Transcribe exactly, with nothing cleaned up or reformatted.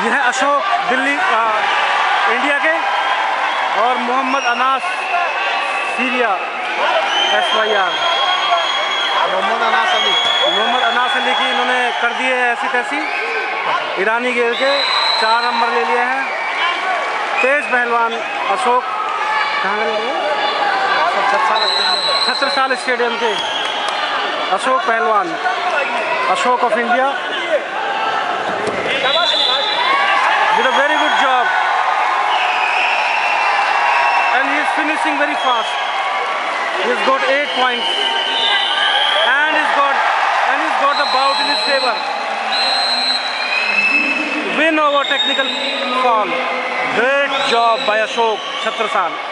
ये है अशोक दिल्ली आ, इंडिया के, और Mohammad Anas Syria S Y R. Mohammad Anas Ali Mohammad Anas Ali की इन्होंने कर दिए है ऐसी तैसी, ईरानी गेर के चार नंबर ले लिए हैं। तेज पहलवान अशोक कहाँ गए? छत्रसाल स्टेडियम के Ashok Pahalwan, Ashok of India, did a very good job and he is finishing very fast. He's got eight points and he's got and he's got the bout in his favor. Win over technical fall. Great job by Ashok Chhatrasal.